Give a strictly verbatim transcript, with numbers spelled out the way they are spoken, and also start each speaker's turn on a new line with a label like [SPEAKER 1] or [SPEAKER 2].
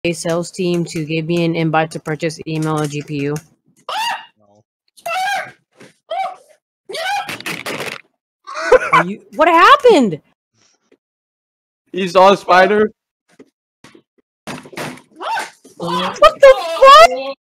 [SPEAKER 1] a sales team to give me an invite to purchase email or G P U?
[SPEAKER 2] No.
[SPEAKER 1] Are you? What happened?
[SPEAKER 3] You saw a spider?
[SPEAKER 1] What the fuck?